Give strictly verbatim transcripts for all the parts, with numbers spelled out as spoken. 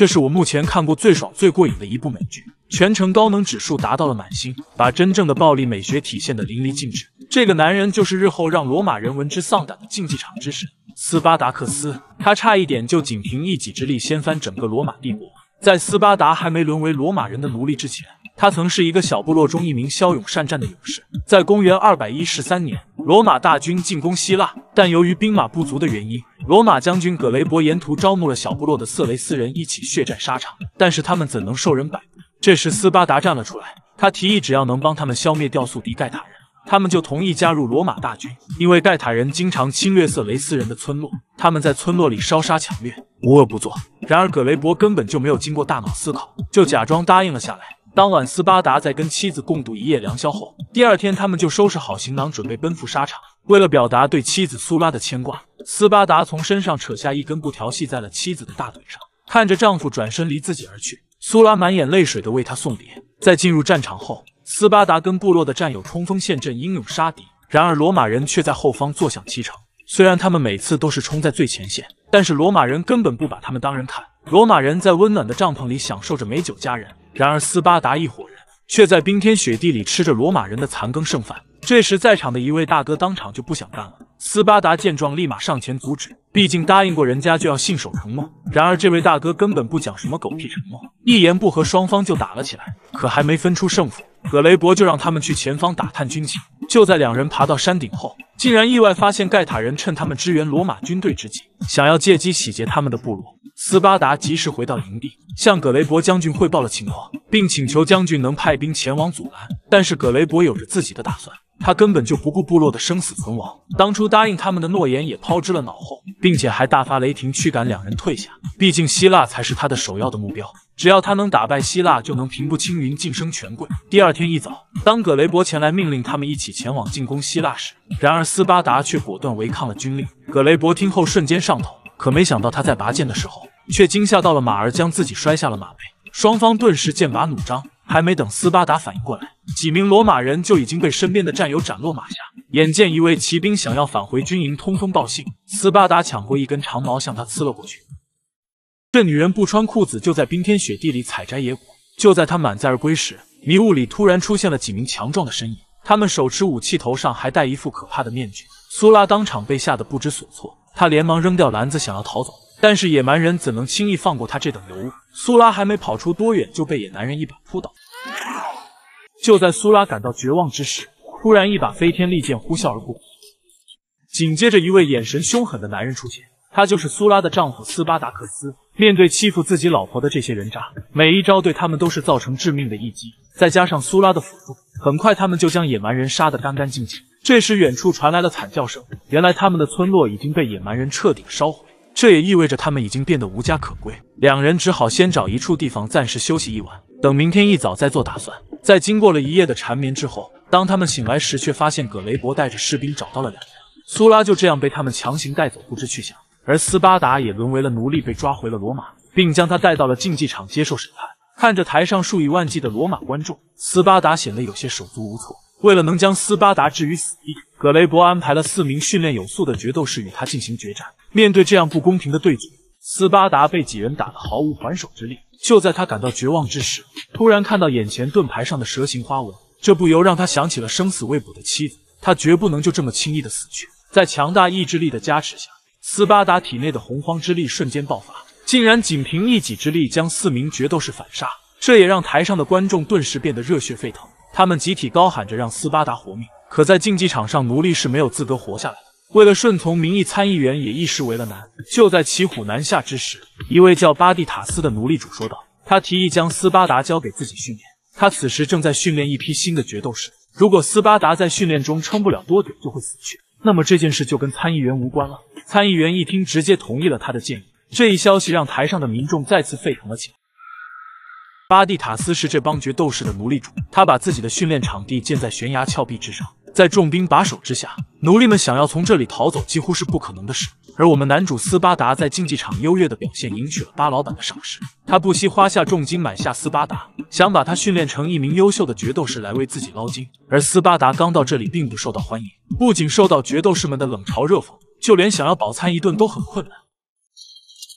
这是我目前看过最爽最过瘾的一部美剧，全程高能指数达到了满星，把真正的暴力美学体现得淋漓尽致。这个男人就是日后让罗马人闻之丧胆的竞技场之神斯巴达克斯，他差一点就仅凭一己之力掀翻整个罗马帝国。在斯巴达还没沦为罗马人的奴隶之前，他曾是一个小部落中一名骁勇善战的勇士。在公元二百一十三年，罗马大军进攻希腊，但由于兵马不足的原因，罗马将军葛雷伯沿途招募了小部落的色雷斯人一起血战沙场，但是他们怎能受人摆布？这时斯巴达站了出来，他提议只要能帮他们消灭掉宿敌盖塔人，他们就同意加入罗马大军。因为盖塔人经常侵略色雷斯人的村落，他们在村落里烧杀抢掠，无恶不作。然而葛雷伯根本就没有经过大脑思考，就假装答应了下来。当晚斯巴达在跟妻子共度一夜良宵后，第二天他们就收拾好行囊准备奔赴沙场。为了表达对妻子苏拉的牵挂，斯巴达从身上扯下一根布条系在了妻子的大腿上，看着丈夫转身离自己而去，苏拉满眼泪水的为他送别。在进入战场后，斯巴达跟部落的战友冲锋陷阵，英勇杀敌。然而罗马人却在后方坐享其成。虽然他们每次都是冲在最前线，但是罗马人根本不把他们当人看。罗马人在温暖的帐篷里享受着美酒佳人，然而斯巴达一伙人却在冰天雪地里吃着罗马人的残羹剩饭。这时在场的一位大哥当场就不想干了，斯巴达见状立马上前阻止，毕竟答应过人家就要信守承诺。然而这位大哥根本不讲什么狗屁承诺，一言不合双方就打了起来。可还没分出胜负，葛雷伯就让他们去前方打探军情。就在两人爬到山顶后，竟然意外发现盖塔人趁他们支援罗马军队之际，想要借机洗劫他们的部落。斯巴达及时回到营地，向葛雷伯将军汇报了情况，并请求将军能派兵前往阻拦。但是葛雷伯有着自己的打算，他根本就不顾部落的生死存亡，当初答应他们的诺言也抛之了脑后，并且还大发雷霆驱赶两人退下。毕竟希腊才是他的首要的目标，只要他能打败希腊，就能平步青云，晋升权贵。第二天一早，当葛雷伯前来命令他们一起前往进攻希腊时，然而斯巴达却果断违抗了军令。葛雷伯听后瞬间上头，可没想到他在拔剑的时候，却惊吓到了马儿，将自己摔下了马背。双方顿时剑拔弩张，还没等斯巴达反应过来，几名罗马人就已经被身边的战友斩落马下。眼见一位骑兵想要返回军营通风报信，斯巴达抢过一根长矛向他刺了过去。这女人不穿裤子就在冰天雪地里采摘野果，就在她满载而归时，迷雾里突然出现了几名强壮的身影，他们手持武器，头上还戴一副可怕的面具。苏拉当场被吓得不知所措，他连忙扔掉篮子想要逃走，但是野蛮人怎能轻易放过他这等尤物？苏拉还没跑出多远，就被野男人一把扑倒。就在苏拉感到绝望之时，突然一把飞天利剑呼啸而过，紧接着一位眼神凶狠的男人出现，他就是苏拉的丈夫斯巴达克斯。面对欺负自己老婆的这些人渣，每一招对他们都是造成致命的一击，再加上苏拉的辅助，很快他们就将野蛮人杀得干干净净。这时远处传来了惨叫声，原来他们的村落已经被野蛮人彻底烧毁，这也意味着他们已经变得无家可归。两人只好先找一处地方暂时休息一晚，等明天一早再做打算。在经过了一夜的缠绵之后，当他们醒来时，却发现葛雷伯带着士兵找到了两人，苏拉就这样被他们强行带走，不知去向。而斯巴达也沦为了奴隶，被抓回了罗马，并将他带到了竞技场接受审判。看着台上数以万计的罗马观众，斯巴达显得有些手足无措。为了能将斯巴达置于死地，葛雷伯安排了四名训练有素的决斗士与他进行决战。面对这样不公平的对决，斯巴达被几人打得毫无还手之力。就在他感到绝望之时，突然看到眼前盾牌上的蛇形花纹，这不由让他想起了生死未卜的妻子，他绝不能就这么轻易的死去。在强大意志力的加持下，斯巴达体内的洪荒之力瞬间爆发，竟然仅凭一己之力将四名决斗士反杀，这也让台上的观众顿时变得热血沸腾，他们集体高喊着让斯巴达活命。可在竞技场上，奴隶是没有资格活下来的，为了顺从民意，参议员也一时为了难。就在骑虎难下之时，一位叫巴蒂塔斯的奴隶主说道，他提议将斯巴达交给自己训练，他此时正在训练一批新的决斗士，如果斯巴达在训练中撑不了多久就会死去，那么这件事就跟参议员无关了。参议员一听，直接同意了他的建议。这一消息让台上的民众再次沸腾了起来。巴蒂塔斯是这帮决斗士的奴隶主，他把自己的训练场地建在悬崖峭壁之上，在重兵把守之下，奴隶们想要从这里逃走几乎是不可能的事。而我们男主斯巴达在竞技场优越的表现赢取了巴老板的赏识，他不惜花下重金买下斯巴达，想把他训练成一名优秀的决斗士来为自己捞金。而斯巴达刚到这里并不受到欢迎，不仅受到决斗士们的冷嘲热讽，就连想要饱餐一顿都很困难。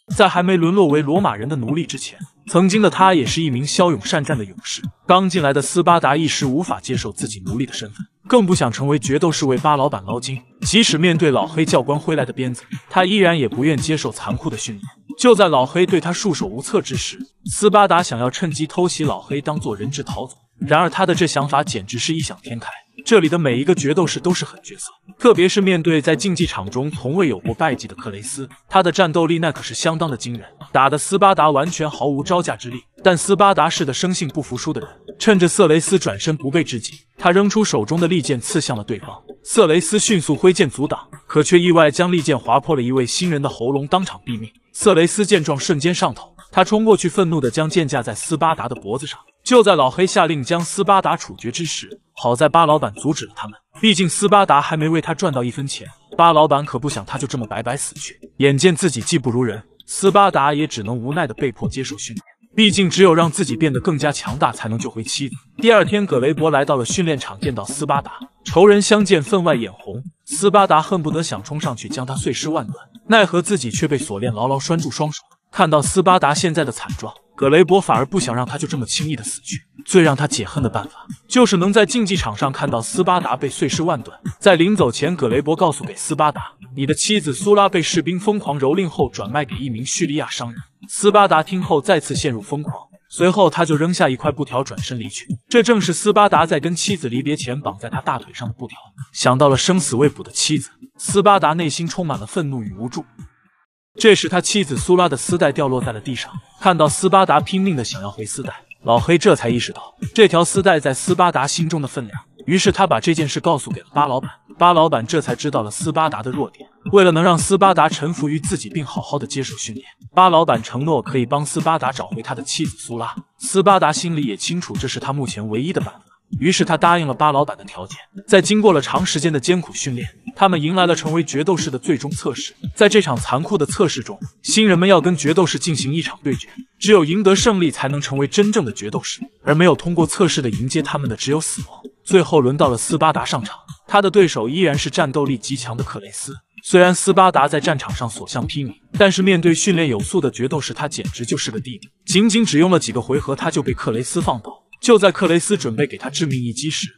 在还没沦落为罗马人的奴隶之前，曾经的他也是一名骁勇善战的勇士。刚进来的斯巴达一时无法接受自己奴隶的身份，更不想成为决斗士为巴老板捞金。即使面对老黑教官挥来的鞭子，他依然也不愿接受残酷的训练。就在老黑对他束手无策之时，斯巴达想要趁机偷袭老黑，当做人质逃走。然而他的这想法简直是异想天开。这里的每一个决斗士都是狠角色，特别是面对在竞技场中从未有过败绩的克雷斯，他的战斗力那可是相当的惊人，打得斯巴达完全毫无招架之力。但斯巴达是个生性不服输的人，趁着色雷斯转身不备之际，他扔出手中的利剑刺向了对方。色雷斯迅速挥剑阻挡，可却意外将利剑划破了一位新人的喉咙，当场毙命。色雷斯见状瞬间上头，他冲过去，愤怒地将剑架在斯巴达的脖子上。就在老黑下令将斯巴达处决之时，好在巴老板阻止了他们。毕竟斯巴达还没为他赚到一分钱，巴老板可不想他就这么白白死去。眼见自己技不如人，斯巴达也只能无奈地被迫接受训练。毕竟只有让自己变得更加强大，才能救回妻子。第二天，葛雷伯来到了训练场，见到斯巴达，仇人相见，分外眼红。斯巴达恨不得想冲上去将他碎尸万段，奈何自己却被锁链牢牢拴住双手。看到斯巴达现在的惨状，葛雷伯反而不想让他就这么轻易的死去。最让他解恨的办法，就是能在竞技场上看到斯巴达被碎尸万段。在临走前，葛雷伯告诉给斯巴达，你的妻子苏拉被士兵疯狂蹂躏后转卖给一名叙利亚商人。斯巴达听后再次陷入疯狂，随后他就扔下一块布条转身离去。这正是斯巴达在跟妻子离别前绑在他大腿上的布条。想到了生死未卜的妻子，斯巴达内心充满了愤怒与无助。这时他妻子苏拉的丝带掉落在了地上，看到斯巴达拼命的想要回丝带，老黑这才意识到这条丝带在斯巴达心中的分量，于是他把这件事告诉给了巴老板。巴老板这才知道了斯巴达的弱点，为了能让斯巴达臣服于自己并好好的接受训练，巴老板承诺可以帮斯巴达找回他的妻子苏拉。斯巴达心里也清楚这是他目前唯一的办法，于是他答应了巴老板的条件。在经过了长时间的艰苦训练，他们迎来了成为决斗士的最终测试。在这场残酷的测试中，新人们要跟决斗士进行一场对决，只有赢得胜利才能成为真正的决斗士，而没有通过测试的迎接他们的只有死亡。最后轮到了斯巴达上场，他的对手依然是战斗力极强的克雷斯。虽然斯巴达在战场上所向披靡，但是面对训练有素的决斗士，他简直就是个弟弟。仅仅只用了几个回合，他就被克雷斯放倒。就在克雷斯准备给他致命一击时，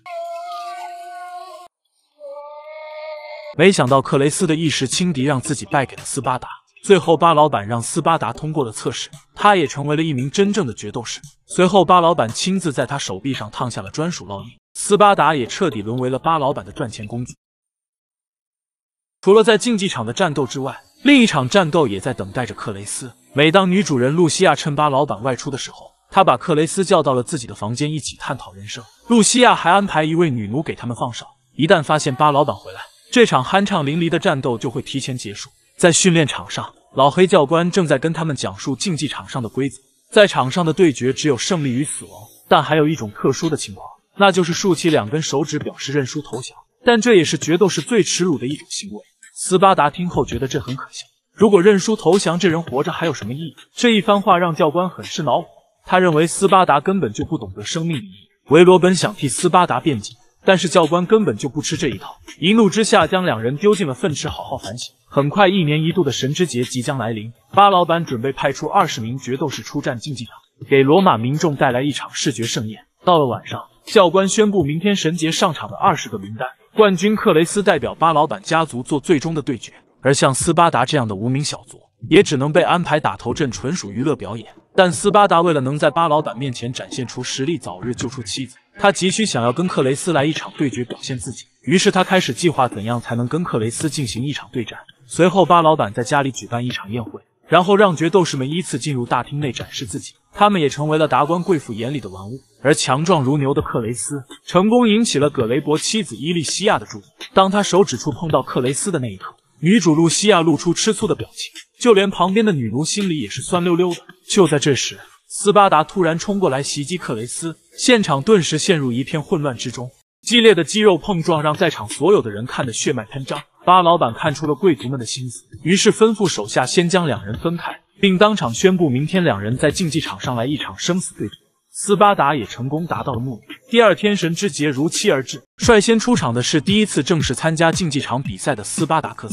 没想到克雷斯的一时轻敌让自己败给了斯巴达。最后巴老板让斯巴达通过了测试，他也成为了一名真正的决斗士。随后巴老板亲自在他手臂上烫下了专属烙印，斯巴达也彻底沦为了巴老板的赚钱工具。除了在竞技场的战斗之外，另一场战斗也在等待着克雷斯。每当女主人露西亚趁巴老板外出的时候，他把克雷斯叫到了自己的房间，一起探讨人生。露西亚还安排一位女奴给他们放哨，一旦发现巴老板回来，这场酣畅淋漓的战斗就会提前结束。在训练场上，老黑教官正在跟他们讲述竞技场上的规则。在场上的对决只有胜利与死亡，但还有一种特殊的情况，那就是竖起两根手指表示认输投降。但这也是决斗士最耻辱的一种行为。斯巴达听后觉得这很可笑，如果认输投降，这人活着还有什么意义？这一番话让教官很是恼火，他认为斯巴达根本就不懂得生命意义。维罗本想替斯巴达辩解，但是教官根本就不吃这一套，一怒之下将两人丢进了粪池，好好反省。很快，一年一度的神之节即将来临，巴老板准备派出二十名决斗士出战竞技场，给罗马民众带来一场视觉盛宴。到了晚上，教官宣布明天神节上场的二十个名单，冠军克雷斯代表巴老板家族做最终的对决，而像斯巴达这样的无名小卒也只能被安排打头阵，纯属娱乐表演。但斯巴达为了能在巴老板面前展现出实力，早日救出妻子，他急需想要跟克雷斯来一场对决，表现自己。于是他开始计划怎样才能跟克雷斯进行一场对战。随后巴老板在家里举办一场宴会，然后让决斗士们依次进入大厅内展示自己，他们也成为了达官贵妇眼里的玩物。而强壮如牛的克雷斯成功引起了葛雷伯妻子伊利西亚的注意。当他手指处碰到克雷斯的那一刻，女主露西亚露出吃醋的表情，就连旁边的女奴心里也是酸溜溜的。就在这时，斯巴达突然冲过来袭击克雷斯，现场顿时陷入一片混乱之中。激烈的肌肉碰撞让在场所有的人看得血脉喷张。巴老板看出了贵族们的心思，于是吩咐手下先将两人分开，并当场宣布明天两人在竞技场上来一场生死对决。斯巴达也成功达到了目的。第二天神之节如期而至，率先出场的是第一次正式参加竞技场比赛的斯巴达克斯。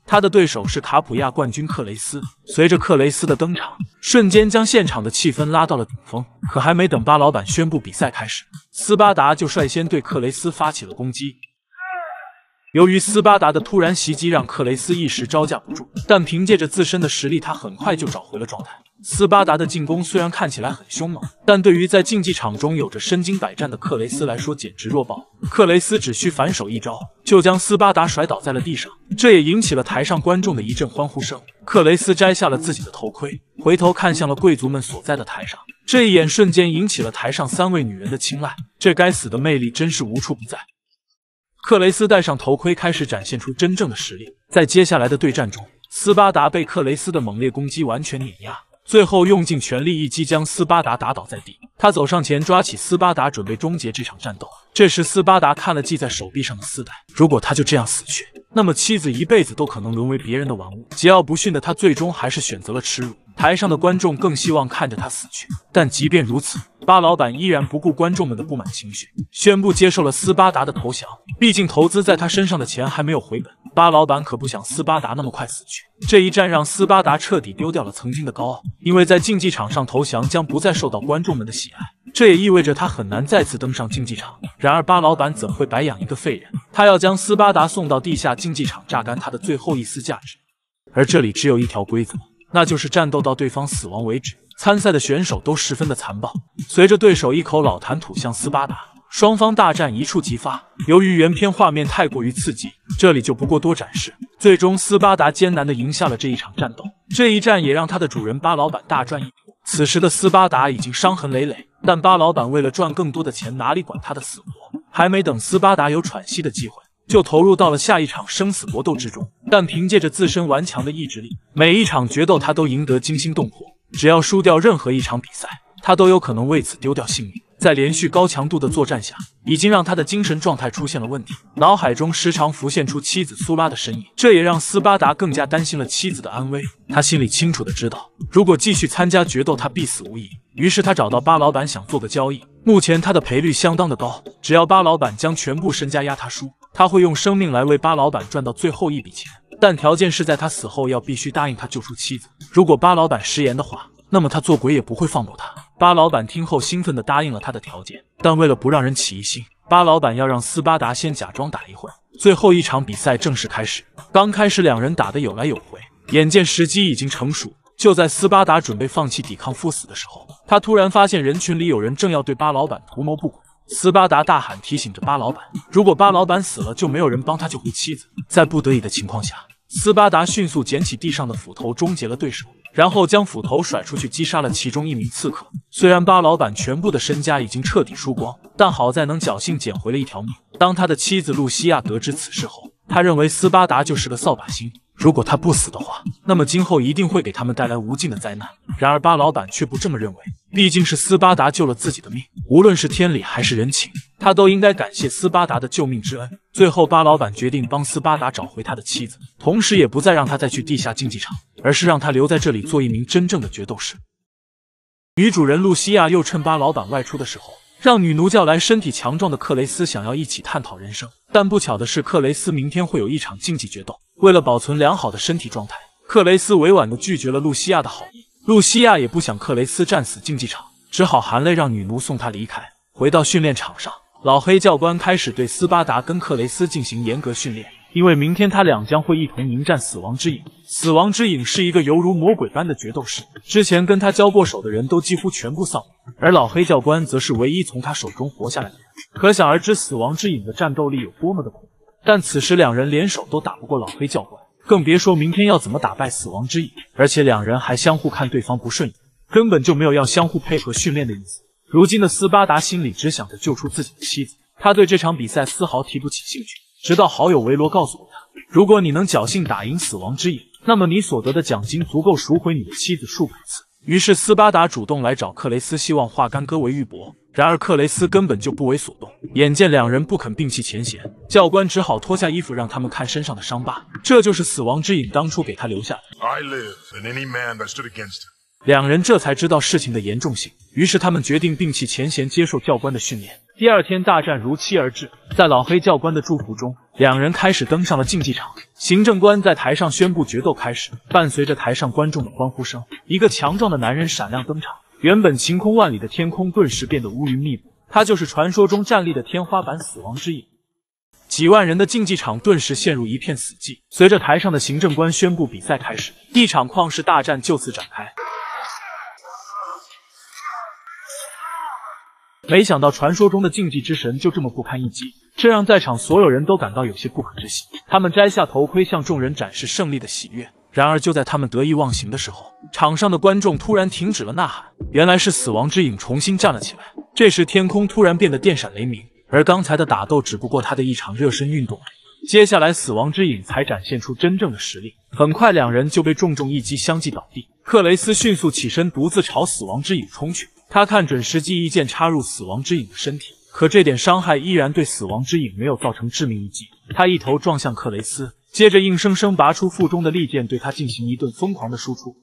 他的对手是卡普亚冠军克雷斯。随着克雷斯的登场，瞬间将现场的气氛拉到了顶峰。可还没等巴老板宣布比赛开始，斯巴达就率先对克雷斯发起了攻击。由于斯巴达的突然袭击让克雷斯一时招架不住，但凭借着自身的实力，他很快就找回了状态。斯巴达的进攻虽然看起来很凶猛，但对于在竞技场中有着身经百战的克雷斯来说简直弱爆。克雷斯只需反手一招，就将斯巴达甩倒在了地上，这也引起了台上观众的一阵欢呼声。克雷斯摘下了自己的头盔，回头看向了贵族们所在的台上，这一眼瞬间引起了台上三位女人的青睐。这该死的魅力真是无处不在。克雷斯戴上头盔，开始展现出真正的实力。在接下来的对战中，斯巴达被克雷斯的猛烈攻击完全碾压，最后用尽全力一击将斯巴达打倒在地。他走上前抓起斯巴达，准备终结这场战斗。这时斯巴达看了系在手臂上的丝带，如果他就这样死去，那么妻子一辈子都可能沦为别人的玩物。桀骜不驯的他最终还是选择了耻辱。台上的观众更希望看着他死去，但即便如此，巴老板依然不顾观众们的不满情绪，宣布接受了斯巴达的投降。毕竟投资在他身上的钱还没有回本，巴老板可不想斯巴达那么快死去。这一战让斯巴达彻底丢掉了曾经的高傲，因为在竞技场上投降将不再受到观众们的喜爱，这也意味着他很难再次登上竞技场。然而巴老板怎会白养一个废人？他要将斯巴达送到地下竞技场，榨干他的最后一丝价值。而这里只有一条规则，那就是战斗到对方死亡为止。参赛的选手都十分的残暴，随着对手一口老痰吐向斯巴达，双方大战一触即发。由于原片画面太过于刺激，这里就不过多展示。最终斯巴达艰难地赢下了这一场战斗，这一战也让他的主人巴老板大赚一笔。此时的斯巴达已经伤痕累累，但巴老板为了赚更多的钱，哪里管他的死活。还没等斯巴达有喘息的机会，就投入到了下一场生死搏斗之中。但凭借着自身顽强的意志力，每一场决斗他都赢得惊心动魄。只要输掉任何一场比赛，他都有可能为此丢掉性命。在连续高强度的作战下，已经让他的精神状态出现了问题，脑海中时常浮现出妻子苏拉的身影，这也让斯巴达更加担心了妻子的安危。他心里清楚的知道，如果继续参加决斗，他必死无疑。于是他找到巴老板想做个交易，目前他的赔率相当的高，只要巴老板将全部身家压他输，他会用生命来为巴老板赚到最后一笔钱，但条件是在他死后要必须答应他救出妻子。如果巴老板食言的话，那么他做鬼也不会放过他。巴老板听后兴奋地答应了他的条件，但为了不让人起疑心，巴老板要让斯巴达先假装打一会儿。最后一场比赛正式开始，刚开始两人打得有来有回，眼见时机已经成熟，就在斯巴达准备放弃抵抗赴死的时候，他突然发现人群里有人正要对巴老板图谋不轨。斯巴达大喊提醒着巴老板，如果巴老板死了，就没有人帮他救回妻子。在不得已的情况下，斯巴达迅速捡起地上的斧头终结了对手，然后将斧头甩出去击杀了其中一名刺客。虽然巴老板全部的身家已经彻底输光，但好在能侥幸捡回了一条命。当他的妻子露西亚得知此事后，他认为斯巴达就是个扫把星，如果他不死的话，那么今后一定会给他们带来无尽的灾难。然而巴老板却不这么认为，毕竟是斯巴达救了自己的命，无论是天理还是人情，他都应该感谢斯巴达的救命之恩。最后巴老板决定帮斯巴达找回他的妻子，同时也不再让他再去地下竞技场，而是让他留在这里做一名真正的决斗士。女主人露西亚又趁巴老板外出的时候，让女奴叫来身体强壮的克雷斯，想要一起探讨人生。但不巧的是，克雷斯明天会有一场竞技决斗，为了保存良好的身体状态，克雷斯委婉地拒绝了露西亚的好意。露西亚也不想克雷斯战死竞技场，只好含泪让女奴送他离开。回到训练场上，老黑教官开始对斯巴达跟克雷斯进行严格训练，因为明天他俩将会一同迎战死亡之影。死亡之影是一个犹如魔鬼般的决斗士，之前跟他交过手的人都几乎全部丧命，而老黑教官则是唯一从他手中活下来的人。可想而知死亡之影的战斗力有多么的恐怖。但此时两人联手都打不过老黑教官，更别说明天要怎么打败死亡之影。而且两人还相互看对方不顺眼，根本就没有要相互配合训练的意思。如今的斯巴达心里只想着救出自己的妻子，他对这场比赛丝毫提不起兴趣。直到好友维罗告诉了他，如果你能侥幸打赢死亡之影，那么你所得的奖金足够赎回你的妻子数百次。于是斯巴达主动来找克雷斯，希望化干戈为玉帛。然而克雷斯根本就不为所动，眼见两人不肯摒弃前嫌，教官只好脱下衣服让他们看身上的伤疤，这就是死亡之影当初给他留下的。 I live, and any man that stood against him. 两人这才知道事情的严重性， 于是他们决定摒弃前嫌，接受教官的训练。第二天，大战如期而至。在老黑教官的祝福中，两人开始登上了竞技场。行政官在台上宣布决斗开始，伴随着台上观众的欢呼声，一个强壮的男人闪亮登场。原本晴空万里的天空顿时变得乌云密布，他就是传说中站立的天花板死亡之影。几万人的竞技场顿时陷入一片死寂。随着台上的行政官宣布比赛开始，一场旷世大战就此展开。没想到传说中的竞技之神就这么不堪一击，这让在场所有人都感到有些不可置信。他们摘下头盔，向众人展示胜利的喜悦。然而就在他们得意忘形的时候，场上的观众突然停止了呐喊，原来是死亡之影重新站了起来。这时天空突然变得电闪雷鸣，而刚才的打斗只不过他的一场热身运动而已。接下来死亡之影才展现出真正的实力，很快两人就被重重一击相继倒地。克雷斯迅速起身，独自朝死亡之影冲去。他看准时机，一剑插入死亡之影的身体，可这点伤害依然对死亡之影没有造成致命一击。他一头撞向克雷斯，接着硬生生拔出腹中的利剑，对他进行一顿疯狂的输出。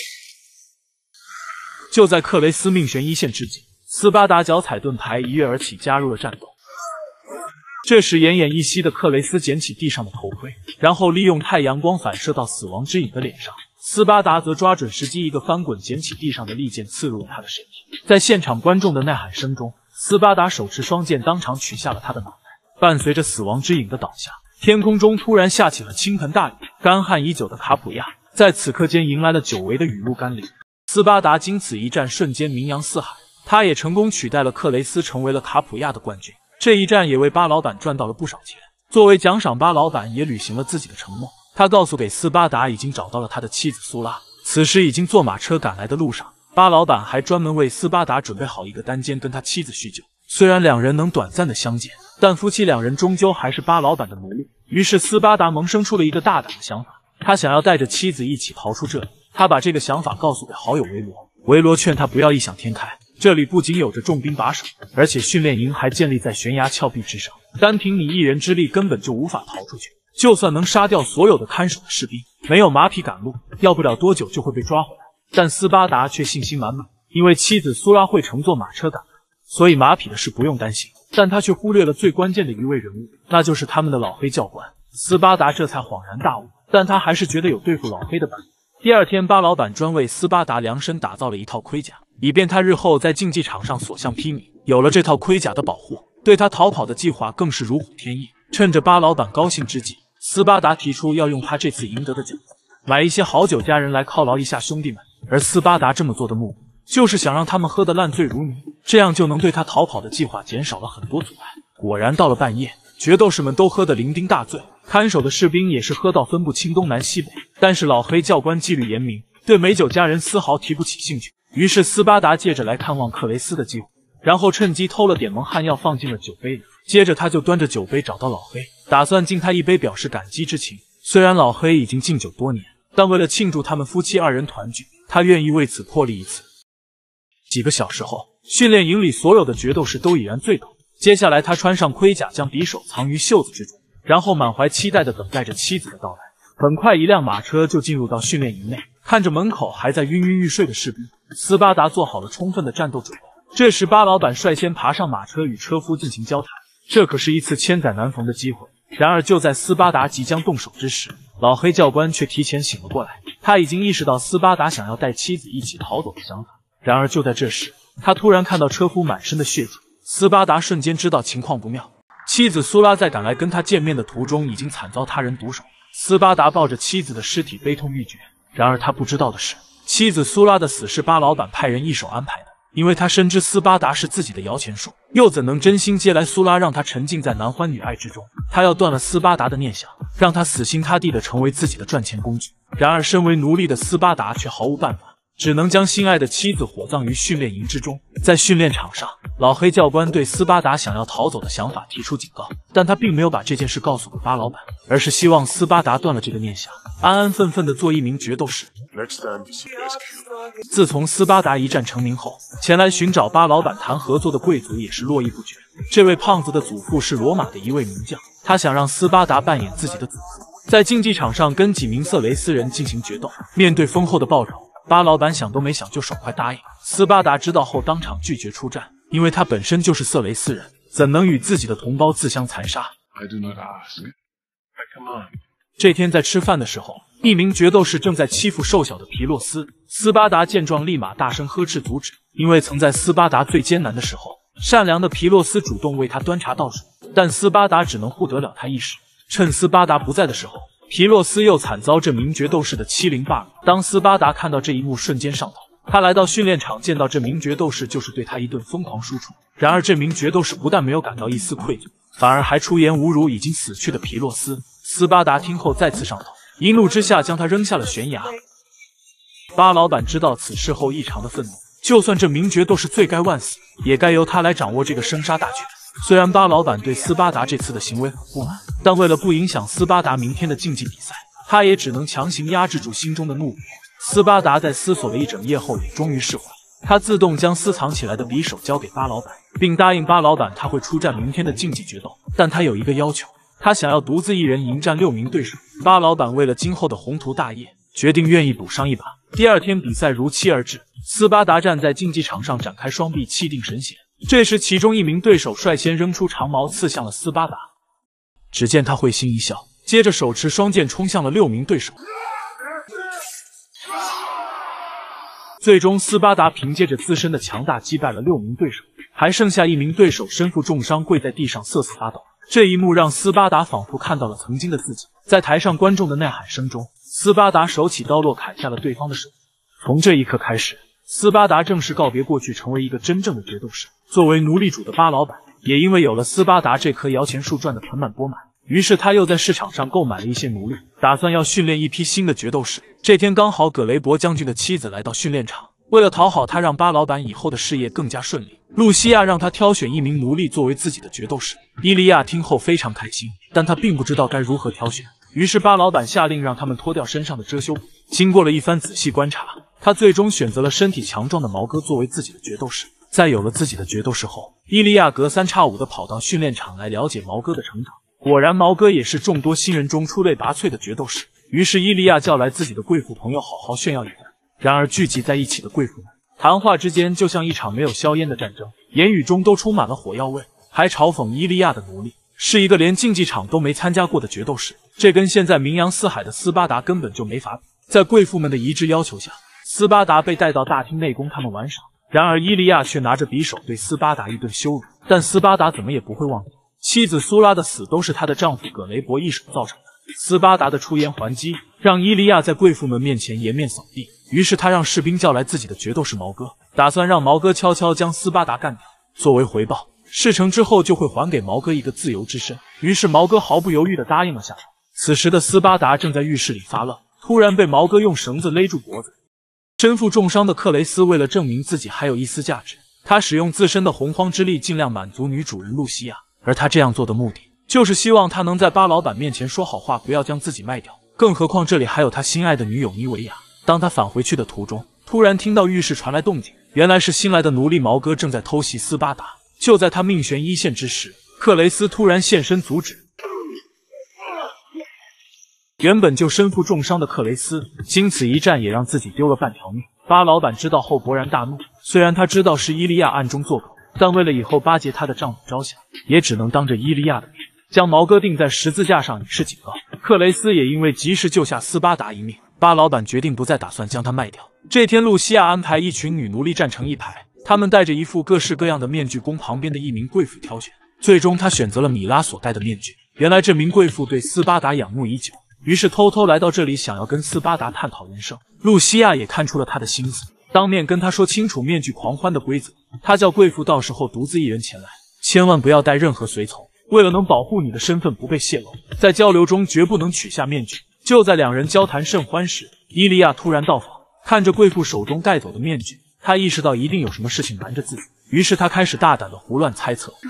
就在克雷斯命悬一线之际，斯巴达脚踩盾牌一跃而起，加入了战斗。这时奄奄一息的克雷斯捡起地上的头盔，然后利用太阳光反射到死亡之影的脸上。斯巴达则抓准时机，一个翻滚捡起地上的利剑，刺入了他的身体。在现场观众的呐喊声中，斯巴达手持双剑当场取下了他的脑袋。伴随着死亡之影的倒下，天空中突然下起了倾盆大雨。干旱已久的卡普亚在此刻间迎来了久违的雨露甘霖。斯巴达经此一战瞬间名扬四海，他也成功取代了克雷斯，成为了卡普亚的冠军。这一战也为巴老板赚到了不少钱。作为奖赏，巴老板也履行了自己的承诺。他告诉给斯巴达已经找到了他的妻子苏拉，此时已经坐马车赶来的路上。巴老板还专门为斯巴达准备好一个单间，跟他妻子叙旧。虽然两人能短暂的相见，但夫妻两人终究还是巴老板的奴隶。于是斯巴达萌生出了一个大胆的想法，他想要带着妻子一起逃出这里。他把这个想法告诉给好友维罗，维罗劝他不要异想天开，这里不仅有着重兵把守，而且训练营还建立在悬崖峭壁之上，单凭你一人之力根本就无法逃出去。就算能杀掉所有的看守的士兵，没有马匹赶路，要不了多久就会被抓回来。但斯巴达却信心满满，因为妻子苏拉会乘坐马车赶来，所以马匹的事不用担心。但他却忽略了最关键的一位人物，那就是他们的老黑教官。斯巴达这才恍然大悟，但他还是觉得有对付老黑的本事。第二天，巴老板专为斯巴达量身打造了一套盔甲，以便他日后在竞技场上所向披靡。有了这套盔甲的保护，对他逃跑的计划更是如虎添翼。趁着巴老板高兴之际，斯巴达提出要用他这次赢得的奖金买一些好酒佳人来犒劳一下兄弟们，而斯巴达这么做的目的就是想让他们喝得烂醉如泥，这样就能对他逃跑的计划减少了很多阻碍。果然到了半夜，决斗士们都喝得酩酊大醉，看守的士兵也是喝到分不清东南西北。但是老黑教官纪律严明，对美酒佳人丝毫提不起兴趣。于是斯巴达借着来看望克雷斯的机会，然后趁机偷了点蒙汗药放进了酒杯里。接着他就端着酒杯找到老黑，打算敬他一杯表示感激之情。虽然老黑已经敬酒多年，但为了庆祝他们夫妻二人团聚，他愿意为此破例一次。几个小时后，训练营里所有的决斗士都已然醉倒。接下来他穿上盔甲，将匕首藏于袖子之中，然后满怀期待地等待着妻子的到来。很快一辆马车就进入到训练营内，看着门口还在晕晕欲睡的士兵，斯巴达做好了充分的战斗准备。这时巴老板率先爬上马车与车夫进行交谈，这可是一次千载难逢的机会。然而就在斯巴达即将动手之时，老黑教官却提前醒了过来。他已经意识到斯巴达想要带妻子一起逃走的想法。然而就在这时，他突然看到车夫满身的血迹，斯巴达瞬间知道情况不妙。妻子苏拉在赶来跟他见面的途中已经惨遭他人毒手。斯巴达抱着妻子的尸体悲痛欲绝。然而他不知道的是，妻子苏拉的死是巴老板派人一手安排的。因为他深知斯巴达是自己的摇钱树，又怎能真心接来苏拉，让他沉浸在男欢女爱之中？他要断了斯巴达的念想，让他死心塌地的成为自己的赚钱工具。然而身为奴隶的斯巴达却毫无办法，只能将心爱的妻子火葬于训练营之中。在训练场上，老黑教官对斯巴达想要逃走的想法提出警告，但他并没有把这件事告诉给巴老板，而是希望斯巴达断了这个念想，安安分分的做一名决斗士。自从斯巴达一战成名后，前来寻找巴老板谈合作的贵族也是络绎不绝。这位胖子的祖父是罗马的一位名将，他想让斯巴达扮演自己的祖父，在竞技场上跟几名色雷斯人进行决斗。面对丰厚的报酬，巴老板想都没想就爽快答应。 斯巴达知道后当场拒绝出战，因为他本身就是色雷斯人，怎能与自己的同胞自相残杀？ I do not ask. I command. 这天在吃饭的时候，一名决斗士正在欺负瘦小的皮洛斯。斯巴达见状，立马大声呵斥阻止，因为曾在斯巴达最艰难的时候，善良的皮洛斯主动为他端茶倒水，但斯巴达只能护得了他一时。趁斯巴达不在的时候，皮洛斯又惨遭这名决斗士的欺凌霸凌。当斯巴达看到这一幕，瞬间上头。他来到训练场，见到这名决斗士，就是对他一顿疯狂输出。然而这名决斗士不但没有感到一丝愧疚，反而还出言侮辱已经死去的皮洛斯。斯巴达听后再次上头，一怒之下将他扔下了悬崖。巴老板知道此事后异常的愤怒，就算这名决斗士罪该万死，也该由他来掌握这个生杀大权。虽然巴老板对斯巴达这次的行为很不满，但为了不影响斯巴达明天的竞技比赛，他也只能强行压制住心中的怒火。斯巴达在思索了一整夜后，也终于释怀。他自动将私藏起来的匕首交给巴老板，并答应巴老板他会出战明天的竞技决斗，但他有一个要求，他想要独自一人迎战六名对手。巴老板为了今后的宏图大业，决定愿意赌上一把。第二天比赛如期而至，斯巴达站在竞技场上展开双臂，气定神闲。这时，其中一名对手率先扔出长矛刺向了斯巴达，只见他会心一笑，接着手持双剑冲向了六名对手。最终，斯巴达凭借着自身的强大击败了六名对手，还剩下一名对手身负重伤，跪在地上瑟瑟发抖。这一幕让斯巴达仿佛看到了曾经的自己。在台上观众的呐喊声中，斯巴达手起刀落，砍下了对方的手。从这一刻开始，斯巴达正式告别过去，成为一个真正的决斗士。作为奴隶主的巴老板，也因为有了斯巴达这棵摇钱树赚得盆满钵满，于是他又在市场上购买了一些奴隶，打算要训练一批新的决斗士。这天刚好葛雷伯将军的妻子来到训练场，为了讨好他，让巴老板以后的事业更加顺利，露西亚让他挑选一名奴隶作为自己的决斗士。伊利亚听后非常开心，但他并不知道该如何挑选，于是巴老板下令让他们脱掉身上的遮羞布。经过了一番仔细观察，他最终选择了身体强壮的毛哥作为自己的决斗士。在有了自己的决斗士后，伊利亚隔三差五的跑到训练场来了解毛哥的成长。果然，毛哥也是众多新人中出类拔萃的决斗士。于是伊利亚叫来自己的贵妇朋友，好好炫耀一番。然而聚集在一起的贵妇们，谈话之间就像一场没有硝烟的战争，言语中都充满了火药味，还嘲讽伊利亚的奴隶是一个连竞技场都没参加过的决斗士，这跟现在名扬四海的斯巴达根本就没法比。在贵妇们的一致要求下，斯巴达被带到大厅内供他们玩耍。然而伊利亚却拿着匕首对斯巴达一顿羞辱，但斯巴达怎么也不会忘记，妻子苏拉的死都是她的丈夫葛雷伯一手造成的。斯巴达的出言还击，让伊利亚在贵妇们面前颜面扫地。于是他让士兵叫来自己的决斗士毛哥，打算让毛哥悄悄将斯巴达干掉。作为回报，事成之后就会还给毛哥一个自由之身。于是毛哥毫不犹豫地答应了下来。此时的斯巴达正在浴室里发愣，突然被毛哥用绳子勒住脖子。身负重伤的克雷斯为了证明自己还有一丝价值，他使用自身的洪荒之力尽量满足女主人露西亚，而他这样做的目的就是希望他能在巴老板面前说好话，不要将自己卖掉。更何况这里还有他心爱的女友妮维亚。当他返回去的途中，突然听到浴室传来动静，原来是新来的奴隶毛哥正在偷袭斯巴达。就在他命悬一线之时，克雷斯突然现身阻止。原本就身负重伤的克雷斯，经此一战也让自己丢了半条命。巴老板知道后勃然大怒，虽然他知道是伊利亚暗中作梗，但为了以后巴结他的丈夫着想，也只能当着伊利亚的面将毛哥钉在十字架上以示警告。克雷斯也因为及时救下斯巴达一命，巴老板决定不再打算将他卖掉。这天，露西亚安排一群女奴隶站成一排，她们戴着一副各式各样的面具供旁边的一名贵妇挑选。最终，她选择了米拉所戴的面具。原来这名贵妇对斯巴达仰慕已久，于是偷偷来到这里，想要跟斯巴达探讨人生。露西亚也看出了他的心思，当面跟他说清楚面具狂欢的规则。他叫贵妇到时候独自一人前来，千万不要带任何随从，为了能保护你的身份不被泄露，在交流中绝不能取下面具。就在两人交谈甚欢时，伊利亚突然到访，看着贵妇手中带走的面具，他意识到一定有什么事情瞒着自己，于是他开始大胆的胡乱猜测。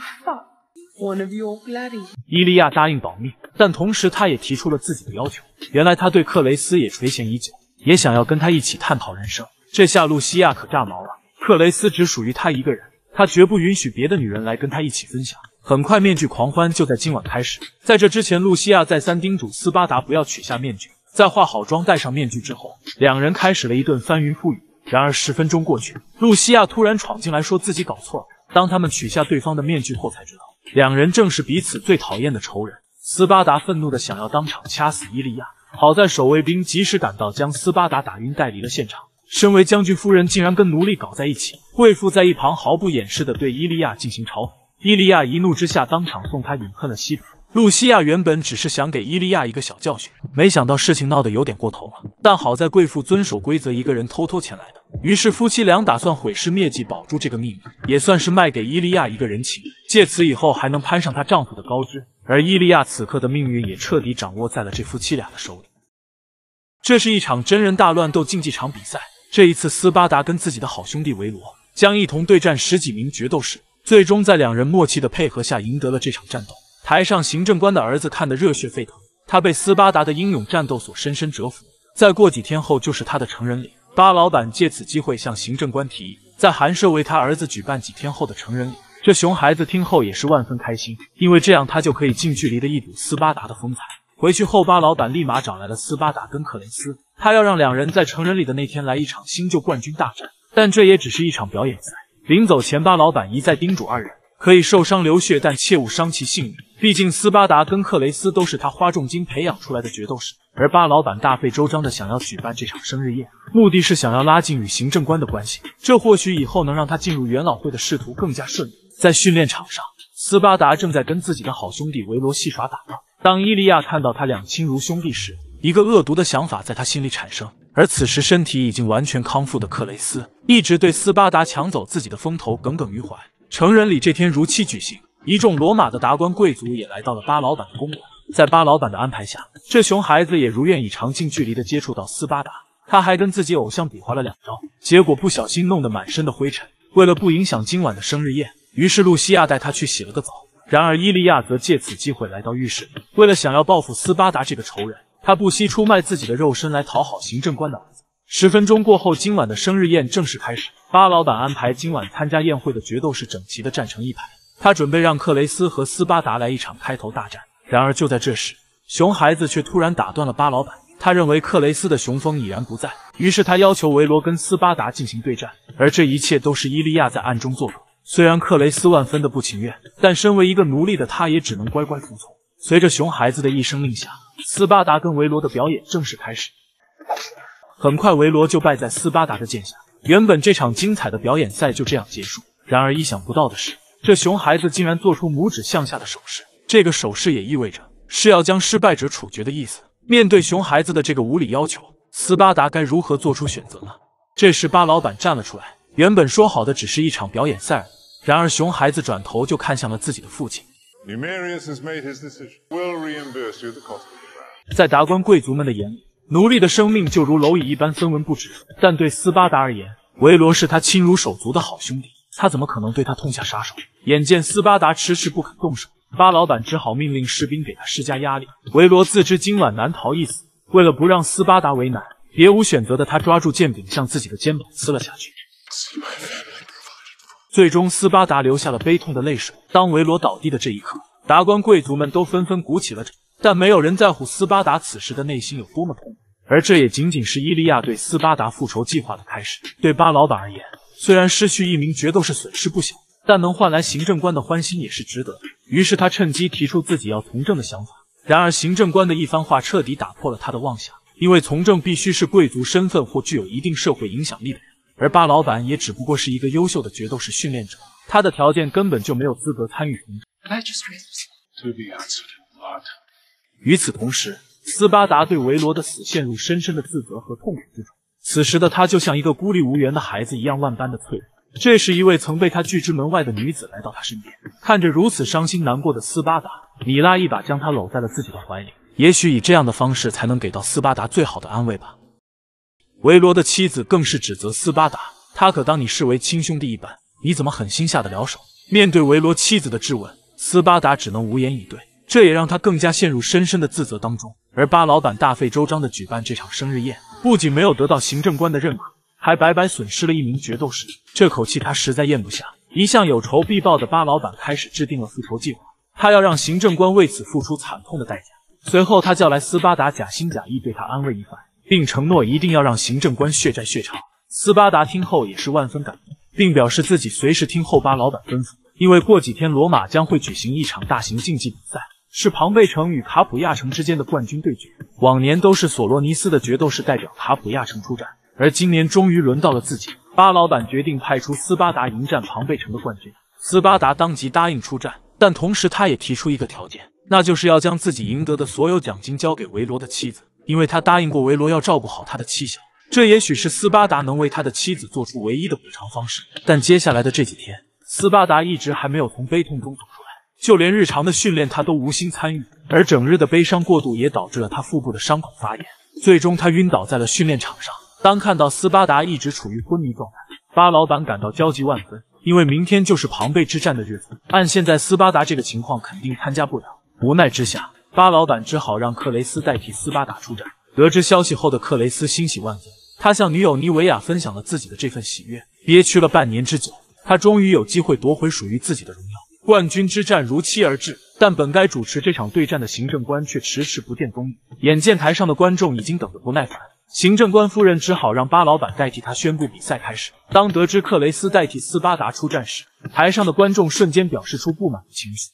伊利亚答应保密，但同时他也提出了自己的要求。原来他对克雷斯也垂涎已久，也想要跟他一起探讨人生。这下露西亚可炸毛了，克雷斯只属于他一个人，他绝不允许别的女人来跟他一起分享。很快，面具狂欢就在今晚开始。在这之前，露西亚再三叮嘱斯巴达不要取下面具。在化好妆、戴上面具之后，两人开始了一顿翻云覆雨。 然而十分钟过去，露西亚突然闯进来说自己搞错了。当他们取下对方的面具后，才知道两人正是彼此最讨厌的仇人。斯巴达愤怒的想要当场掐死伊利亚，好在守卫兵及时赶到，将斯巴达打晕带离了现场。身为将军夫人竟然跟奴隶搞在一起，贵妇在一旁毫不掩饰地对伊利亚进行嘲讽。伊利亚一怒之下当场送他饮恨了西北。露西亚原本只是想给伊利亚一个小教训，没想到事情闹得有点过头了。但好在贵妇遵守规则，一个人偷偷前来的。于是夫妻俩打算毁尸灭迹，保住这个秘密，也算是卖给伊利亚一个人情，借此以后还能攀上她丈夫的高枝。而伊利亚此刻的命运也彻底掌握在了这夫妻俩的手里。这是一场真人大乱斗竞技场比赛，这一次斯巴达跟自己的好兄弟维罗将一同对战十几名决斗士，最终在两人默契的配合下赢得了这场战斗。台上行政官的儿子看得热血沸腾，他被斯巴达的英勇战斗所深深折服。再过几天后就是他的成人礼，巴老板借此机会向行政官提议，在寒舍为他儿子举办几天后的成人礼。这熊孩子听后也是万分开心，因为这样他就可以近距离的一睹斯巴达的风采。回去后，巴老板立马找来了斯巴达跟克雷斯，他要让两人在成人礼的那天来一场新旧冠军大战，但这也只是一场表演赛。临走前，巴老板一再叮嘱二人可以受伤流血，但切勿伤其性命。毕竟斯巴达跟克雷斯都是他花重金培养出来的决斗士，而巴老板大费周章的想要举办这场生日宴，目的是想要拉近与行政官的关系，这或许以后能让他进入元老会的仕途更加顺利。在训练场上，斯巴达正在跟自己的好兄弟维罗戏耍打闹。当伊利亚看到他两亲如兄弟时，一个恶毒的想法在他心里产生。而此时身体已经完全康复的克雷斯，一直对斯巴达抢走自己的风头耿耿于怀。成人礼这天如期举行，一众罗马的达官贵族也来到了巴老板的公馆。在巴老板的安排下，这熊孩子也如愿以偿近距离的接触到斯巴达，他还跟自己偶像比划了两招，结果不小心弄得满身的灰尘。为了不影响今晚的生日宴，于是露西亚带他去洗了个澡。然而伊利亚则借此机会来到浴室里，为了想要报复斯巴达这个仇人，他不惜出卖自己的肉身来讨好行政官的儿子。十分钟过后，今晚的生日宴正式开始。巴老板安排今晚参加宴会的决斗士整齐地站成一排，他准备让克雷斯和斯巴达来一场开头大战。然而就在这时，熊孩子却突然打断了巴老板。他认为克雷斯的雄风已然不在，于是他要求维罗跟斯巴达进行对战，而这一切都是伊利亚在暗中做主。虽然克雷斯万分的不情愿，但身为一个奴隶的他也只能乖乖服从。随着熊孩子的一声令下，斯巴达跟维罗的表演正式开始。很快维罗就败在斯巴达的剑下，原本这场精彩的表演赛就这样结束。然而意想不到的是，这熊孩子竟然做出拇指向下的手势，这个手势也意味着是要将失败者处决的意思。面对熊孩子的这个无理要求，斯巴达该如何做出选择呢？这时巴老板站了出来，原本说好的只是一场表演赛而已，然而熊孩子转头就看向了自己的父亲。 Numerius has made his decision. We'll reimburse you the cost of the round. 在达官贵族们的眼里，奴隶的生命就如蝼蚁一般分文不值，但对斯巴达而言，维罗是他亲如手足的好兄弟，他怎么可能对他痛下杀手？眼见斯巴达迟迟不肯动手，巴老板只好命令士兵给他施加压力。维罗自知今晚难逃一死，为了不让斯巴达为难，别无选择的他抓住剑柄向自己的肩膀刺了下去。最终斯巴达流下了悲痛的泪水。当维罗倒地的这一刻，达官贵族们都纷纷鼓起了掌，但没有人在乎斯巴达此时的内心有多么痛苦。而这也仅仅是伊利亚对斯巴达复仇计划的开始。对巴老板而言，虽然失去一名决斗士损失不小，但能换来行政官的欢心也是值得的。于是他趁机提出自己要从政的想法。然而行政官的一番话彻底打破了他的妄想，因为从政必须是贵族身份或具有一定社会影响力的人，而巴老板也只不过是一个优秀的决斗士训练者，他的条件根本就没有资格参与从政。 To be answered in blood. 与此同时，斯巴达对维罗的死陷入深深的自责和痛苦之中。此时的他就像一个孤立无援的孩子一样，万般的脆弱。这时一位曾被他拒之门外的女子来到他身边，看着如此伤心难过的斯巴达，米拉一把将他搂在了自己的怀里。也许以这样的方式才能给到斯巴达最好的安慰吧。维罗的妻子更是指责斯巴达，他可当你视为亲兄弟一般，你怎么狠心下得了手？面对维罗妻子的质问，斯巴达只能无言以对，这也让他更加陷入深深的自责当中。而巴老板大费周章地举办这场生日宴，不仅没有得到行政官的认可，还白白损失了一名决斗士，这口气他实在咽不下。一向有仇必报的巴老板开始制定了复仇计划，他要让行政官为此付出惨痛的代价。随后他叫来斯巴达，假心假意对他安慰一番，并承诺一定要让行政官血债血偿。 斯巴达听后也是万分感动，并表示自己随时听候巴老板吩咐，因为过几天罗马将会举行一场大型竞技比赛，是庞贝城与卡普亚城之间的冠军对决。往年都是索罗尼斯的决斗士代表卡普亚城出战，而今年终于轮到了自己。巴老板决定派出斯巴达迎战庞贝城的冠军。斯巴达当即答应出战，但同时他也提出一个条件，那就是要将自己赢得的所有奖金交给维罗的妻子，因为他答应过维罗要照顾好他的妻小。这也许是斯巴达能为他的妻子做出唯一的补偿方式。但接下来的这几天，斯巴达一直还没有从悲痛中走出来，就连日常的训练他都无心参与，而整日的悲伤过度也导致了他腹部的伤口发炎，最终他晕倒在了训练场上。当看到斯巴达一直处于昏迷状态，巴老板感到焦急万分，因为明天就是庞贝之战的日子，按现在斯巴达这个情况肯定参加不了。无奈之下，巴老板只好让克雷斯代替斯巴达出战。得知消息后的克雷斯欣喜万分，他向女友妮维亚分享了自己的这份喜悦。憋屈了半年之久，他终于有机会夺回属于自己的荣耀。冠军之战如期而至，但本该主持这场对战的行政官却迟迟不见踪影。眼见台上的观众已经等得不耐烦，行政官夫人只好让巴老板代替他宣布比赛开始。当得知克雷斯代替斯巴达出战时，台上的观众瞬间表示出不满的情绪。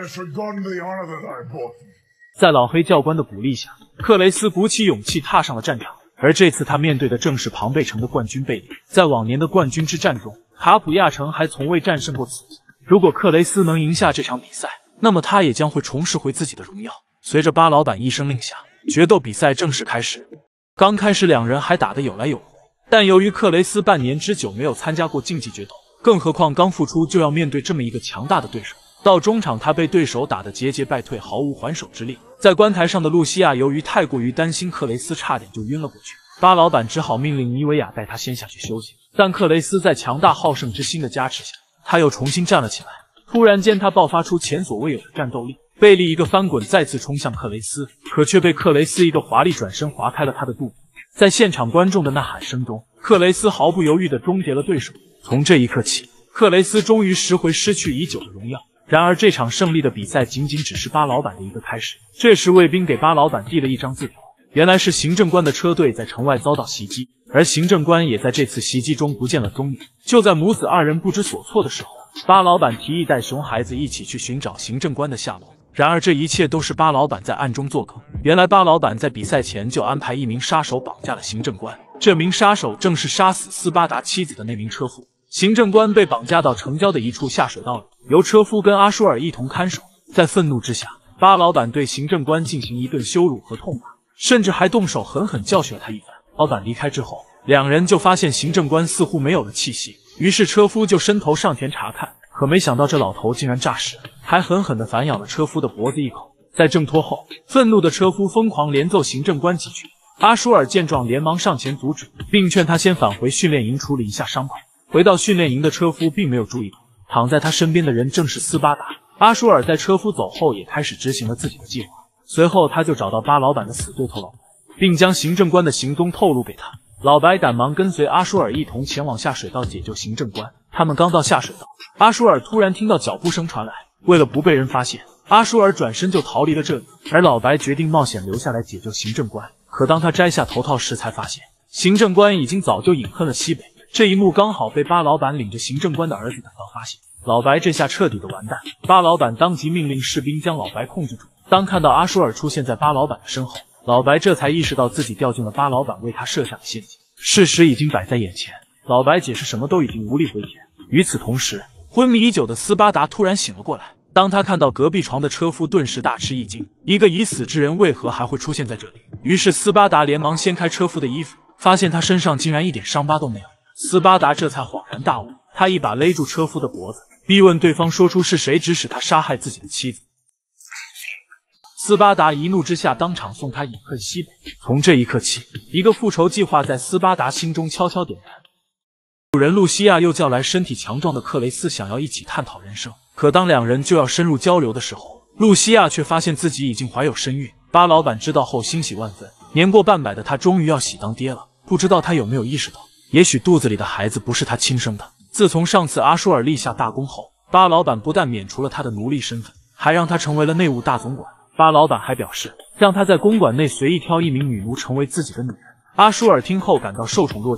在老黑教官的鼓励下，克雷斯鼓起勇气踏上了战场，而这次他面对的正是庞贝城的冠军贝利。在往年的冠军之战中，卡普亚城还从未战胜过此敌。如果克雷斯能赢下这场比赛，那么他也将会重拾回自己的荣耀。随着巴老板一声令下，决斗比赛正式开始。刚开始两人还打得有来有回，但由于克雷斯半年之久没有参加过竞技决斗，更何况刚复出就要面对这么一个强大的对手，到中场他被对手打得节节败退，毫无还手之力。在观台上的露西亚由于太过于担心克雷斯，差点就晕了过去。巴老板只好命令尼维亚带他先下去休息，但克雷斯在强大好胜之心的加持下，他又重新站了起来。突然间他爆发出前所未有的战斗力，贝利一个翻滚再次冲向克雷斯，可却被克雷斯一个华丽转身划开了他的肚子。在现场观众的呐喊声中，克雷斯毫不犹豫地终结了对手。从这一刻起，克雷斯终于拾回失去已久的荣耀。然而这场胜利的比赛仅仅只是巴老板的一个开始。这时卫兵给巴老板递了一张字条，原来是行政官的车队在城外遭到袭击，而行政官也在这次袭击中不见了踪影。就在母子二人不知所措的时候，巴老板提议带熊孩子一起去寻找行政官的下落。然而这一切都是巴老板在暗中做梗。原来巴老板在比赛前就安排一名杀手绑架了行政官，这名杀手正是杀死斯巴达妻子的那名车夫。行政官被绑架到城郊的一处下水道里，由车夫跟阿舒尔一同看守。在愤怒之下，巴老板对行政官进行一顿羞辱和痛骂，甚至还动手狠狠教训了他一番。老板离开之后，两人就发现行政官似乎没有了气息，于是车夫就伸头上前查看，可没想到这老头竟然诈尸，还狠狠地反咬了车夫的脖子一口。在挣脱后，愤怒的车夫疯狂连揍行政官几句。阿舒尔见状连忙上前阻止，并劝他先返回训练营处理一下伤口。回到训练营的车夫并没有注意到，躺在他身边的人正是斯巴达。阿舒尔在车夫走后也开始执行了自己的计划，随后他就找到巴老板的死对头老白，并将行政官的行踪透露给他。老白赶忙跟随阿舒尔一同前往下水道解救行政官。他们刚到下水道，阿舒尔突然听到脚步声传来，为了不被人发现，阿舒尔转身就逃离了这里，而老白决定冒险留下来解救行政官。可当他摘下头套时，才发现行政官已经早就隐恨了西北。这一幕刚好被巴老板领着行政官的儿子赶到发现，老白这下彻底的完蛋。巴老板当即命令士兵将老白控制住。当看到阿舒尔出现在巴老板的身后，老白这才意识到自己掉进了巴老板为他设下的陷阱。事实已经摆在眼前，老白解释什么都已经无力回天。与此同时，昏迷已久的斯巴达突然醒了过来。当他看到隔壁床的车夫，顿时大吃一惊，一个已死之人为何还会出现在这里？于是斯巴达连忙掀开车夫的衣服，发现他身上竟然一点伤疤都没有。斯巴达这才恍然大悟，他一把勒住车夫的脖子，逼问对方说出是谁指使他杀害自己的妻子。斯巴达一怒之下当场送他饮恨西北。从这一刻起，一个复仇计划在斯巴达心中悄悄点燃。主人露西亚又叫来身体强壮的克雷斯，想要一起探讨人生。可当两人就要深入交流的时候，露西亚却发现自己已经怀有身孕。巴老板知道后欣喜万分，年过半百的他终于要喜当爹了。不知道他有没有意识到，也许肚子里的孩子不是他亲生的。自从上次阿舒尔立下大功后，巴老板不但免除了他的奴隶身份，还让他成为了内务大总管。巴老板还表示，让他在公馆内随意挑一名女奴成为自己的女人。阿舒尔听后感到受宠若惊，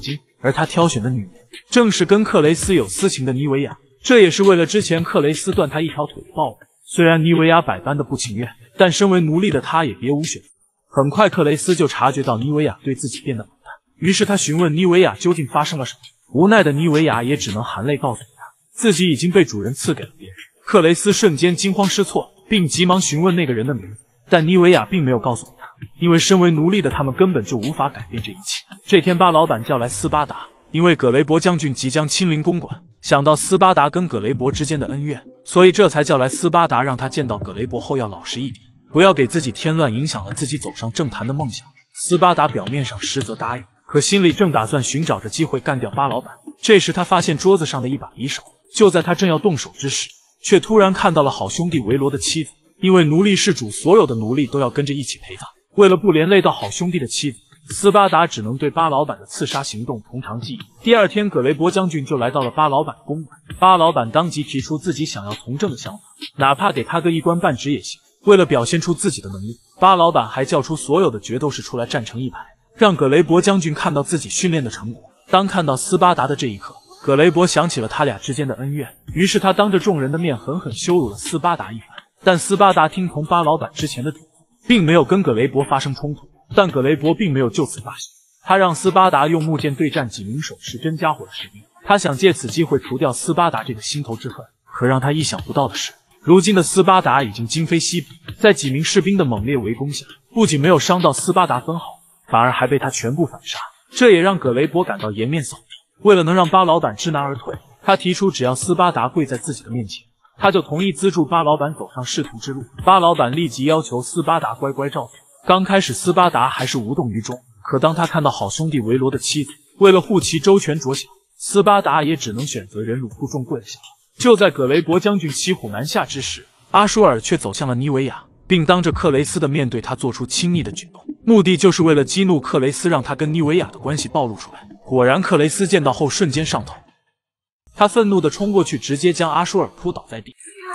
而他挑选的女人正是跟克雷斯有私情的妮维亚，这也是为了之前克雷斯断他一条腿的报复。虽然妮维亚百般的不情愿，但身为奴隶的他也别无选择。很快克雷斯就察觉到妮维亚对自己变得冷淡，于是他询问妮维亚究竟发生了什么。无奈的妮维亚也只能含泪告诉他，自己已经被主人赐给了别人。克雷斯瞬间惊慌失措，并急忙询问那个人的名字，但妮维亚并没有告诉他，因为身为奴隶的他们根本就无法改变这一切。这天巴老板叫来斯巴达，因为葛雷伯将军即将亲临公馆，想到斯巴达跟葛雷伯之间的恩怨，所以这才叫来斯巴达，让他见到葛雷伯后要老实一点，不要给自己添乱，影响了自己走上政坛的梦想。斯巴达表面上实则答应，可心里正打算寻找着机会干掉巴老板。这时他发现桌子上的一把匕首，就在他正要动手之时，却突然看到了好兄弟维罗的妻子。因为奴隶是主，所有的奴隶都要跟着一起陪葬，为了不连累到好兄弟的妻子，斯巴达只能对巴老板的刺杀行动从长计议。第二天，葛雷伯将军就来到了巴老板的公馆，巴老板当即提出自己想要从政的想法，哪怕给他个一官半职也行。为了表现出自己的能力，巴老板还叫出所有的决斗士出来站成一排，让葛雷伯将军看到自己训练的成果。当看到斯巴达的这一刻，葛雷伯想起了他俩之间的恩怨，于是他当着众人的面狠狠羞辱了斯巴达一番。但斯巴达听从巴老板之前的嘱咐，并没有跟葛雷伯发生冲突。但葛雷伯并没有就此罢休，他让斯巴达用木剑对战几名手持真家伙的士兵，他想借此机会除掉斯巴达这个心头之恨。可让他意想不到的是，如今的斯巴达已经今非昔比，在几名士兵的猛烈围攻下，不仅没有伤到斯巴达分毫，反而还被他全部反杀。这也让葛雷伯感到颜面扫地。为了能让巴老板知难而退，他提出只要斯巴达跪在自己的面前，他就同意资助巴老板走上仕途之路。巴老板立即要求斯巴达乖乖照做。刚开始斯巴达还是无动于衷，可当他看到好兄弟维罗的妻子，为了护其周全着想，斯巴达也只能选择忍辱负重跪了下来。就在葛雷伯将军骑虎难下之时，阿舒尔却走向了妮维亚，并当着克雷斯的面对他做出亲昵的举动，目的就是为了激怒克雷斯，让他跟妮维亚的关系暴露出来。果然克雷斯见到后瞬间上头，他愤怒地冲过去，直接将阿舒尔扑倒在地。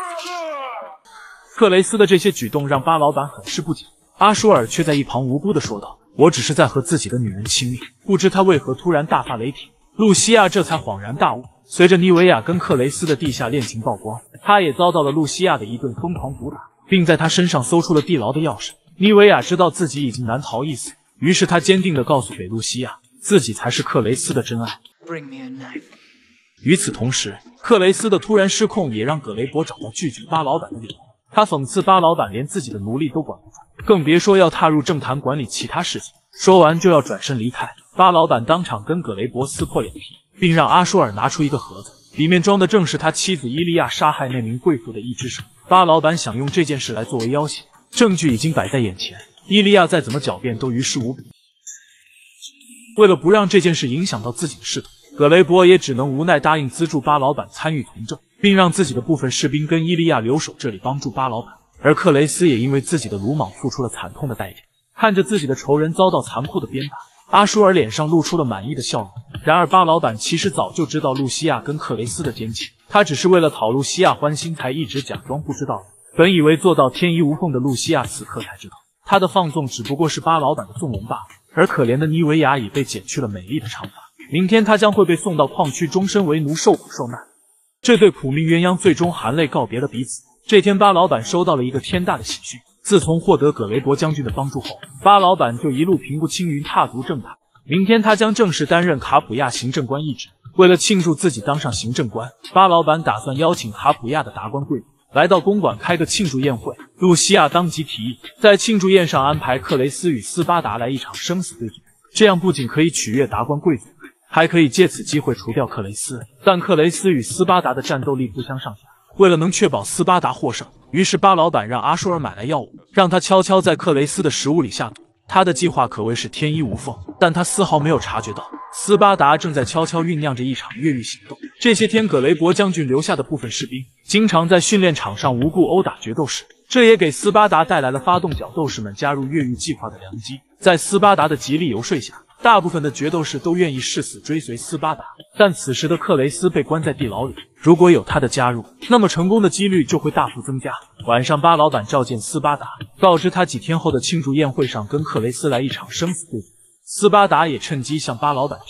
克雷斯的这些举动让巴老板很是不解，阿舒尔却在一旁无辜地说道：“我只是在和自己的女人亲密。”不知他为何突然大发雷霆。露西亚这才恍然大悟。随着妮维亚跟克雷斯的地下恋情曝光，他也遭到了露西亚的一顿疯狂毒打，并在他身上搜出了地牢的钥匙。妮维亚知道自己已经难逃一死，于是他坚定地告诉给露西亚，自己才是克雷斯的真爱。与此同时，克雷斯的突然失控也让葛雷伯找到拒绝巴老板的理由。他讽刺巴老板连自己的奴隶都管不住，更别说要踏入政坛管理其他事情。说完就要转身离开，巴老板当场跟葛雷伯撕破脸皮，并让阿舒尔拿出一个盒子，里面装的正是他妻子伊利亚杀害那名贵妇的一只手。巴老板想用这件事来作为要挟，证据已经摆在眼前，伊利亚再怎么狡辩都于事无补。为了不让这件事影响到自己的仕途，葛雷伯也只能无奈答应资助巴老板参与从政，并让自己的部分士兵跟伊利亚留守这里帮助巴老板。而克雷斯也因为自己的鲁莽付出了惨痛的代价。看着自己的仇人遭到残酷的鞭打，阿舒尔脸上露出了满意的笑容。然而巴老板其实早就知道露西亚跟克雷斯的奸情，他只是为了讨露西亚欢心才一直假装不知道。本以为做到天衣无缝的露西亚，此刻才知道他的放纵只不过是巴老板的纵容罢了。而可怜的妮维亚已被剪去了美丽的长发，明天他将会被送到矿区，终身为奴，受苦受难。这对苦命鸳鸯最终含泪告别了彼此。这天巴老板收到了一个天大的喜讯，自从获得葛雷伯将军的帮助后，巴老板就一路平步青云，踏足政坛。明天他将正式担任卡普亚行政官一职。为了庆祝自己当上行政官，巴老板打算邀请卡普亚的达官贵族来到公馆开个庆祝宴会。露西亚当即提议，在庆祝宴上安排克雷斯与斯巴达来一场生死对决，这样不仅可以取悦达官贵族，还可以借此机会除掉克雷斯。但克雷斯与斯巴达的战斗力不相上下，为了能确保斯巴达获胜，于是巴老板让阿舒尔买来药物，让他悄悄在克雷斯的食物里下毒。他的计划可谓是天衣无缝，但他丝毫没有察觉到斯巴达正在悄悄酝酿着一场越狱行动。这些天葛雷伯将军留下的部分士兵经常在训练场上无故殴打决斗士，这也给斯巴达带来了发动角斗士们加入越狱计划的良机。在斯巴达的极力游说下，大部分的决斗士都愿意誓死追随斯巴达。但此时的克雷斯被关在地牢里，如果有他的加入，那么成功的几率就会大幅增加。晚上巴老板召见斯巴达，告知他几天后的庆祝宴会上跟克雷斯来一场生死对决。斯巴达也趁机向巴老板提出，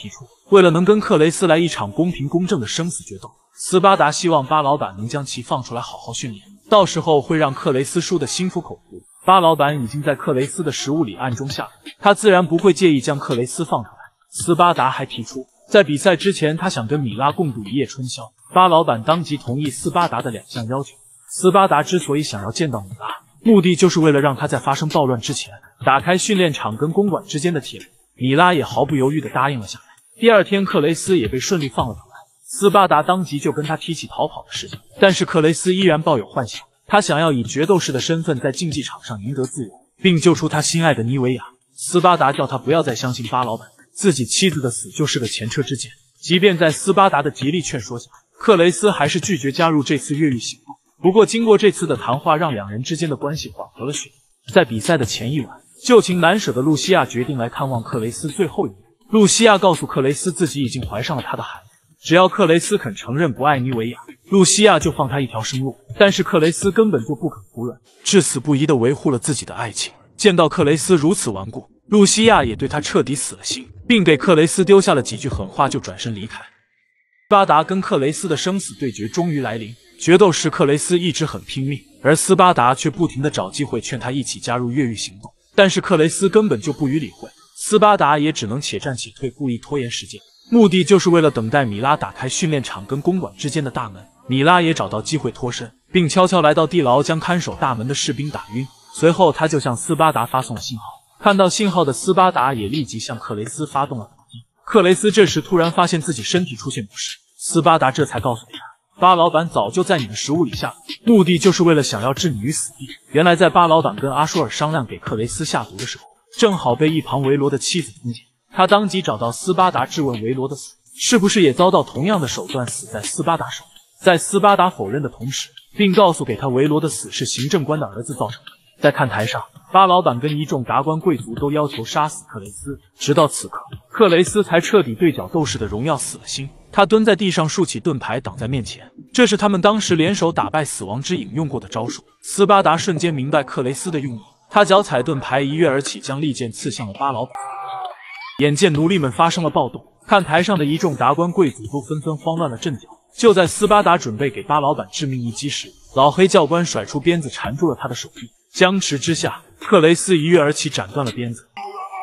为了能跟克雷斯来一场公平公正的生死决斗，斯巴达希望巴老板能将其放出来好好训练，到时候会让克雷斯输得心服口服。巴老板已经在克雷斯的食物里暗中下毒，他自然不会介意将克雷斯放出来。斯巴达还提出，在比赛之前他想跟米拉共度一夜春宵，巴老板当即同意斯巴达的两项要求。斯巴达之所以想要见到米拉，目的就是为了让他在发生暴乱之前打开训练场跟公馆之间的铁门。米拉也毫不犹豫地答应了下来。第二天，克雷斯也被顺利放了出来。斯巴达当即就跟他提起逃跑的事情，但是克雷斯依然抱有幻想，他想要以决斗士的身份在竞技场上赢得自由，并救出他心爱的妮维亚。斯巴达叫他不要再相信巴老板，自己妻子的死就是个前车之鉴。即便在斯巴达的极力劝说下，克雷斯还是拒绝加入这次越狱行动。不过经过这次的谈话，让两人之间的关系缓和了许多。在比赛的前一晚，旧情难舍的露西亚决定来看望克雷斯最后一面。露西亚告诉克雷斯自己已经怀上了他的孩子，只要克雷斯肯承认不爱妮维亚，露西亚就放他一条生路。但是克雷斯根本就不肯服软，至死不移地维护了自己的爱情。见到克雷斯如此顽固，露西亚也对他彻底死了心，并给克雷斯丢下了几句狠话就转身离开。巴达跟克雷斯的生死对决终于来临，决斗时克雷斯一直很拼命，而斯巴达却不停地找机会劝他一起加入越狱行动，但是克雷斯根本就不予理会。斯巴达也只能且战且退，故意拖延时间，目的就是为了等待米拉打开训练场跟公馆之间的大门。米拉也找到机会脱身，并悄悄来到地牢，将看守大门的士兵打晕。随后他就向斯巴达发送信号，看到信号的斯巴达也立即向克雷斯发动了反击。克雷斯这时突然发现自己身体出现不适，斯巴达这才告诉他，巴老板早就在你的食物里下毒，目的就是为了想要置你于死地。原来在巴老板跟阿舒尔商量给克雷斯下毒的时候，正好被一旁维罗的妻子听见，他当即找到斯巴达质问维罗的死是不是也遭到同样的手段死在斯巴达手里。在斯巴达否认的同时，并告诉给他维罗的死是行政官的儿子造成的。在看台上，巴老板跟一众达官贵族都要求杀死克雷斯，直到此刻，克雷斯才彻底对角斗士的荣耀死了心。他蹲在地上，竖起盾牌挡在面前，这是他们当时联手打败死亡之影用过的招数。斯巴达瞬间明白克雷斯的用意，他脚踩盾牌一跃而起，将利剑刺向了巴老板。眼见奴隶们发生了暴动，看台上的一众达官贵族都纷纷慌乱了阵脚。就在斯巴达准备给巴老板致命一击时，老黑教官甩出鞭子缠住了他的手臂。僵持之下，克雷斯一跃而起，斩断了鞭子。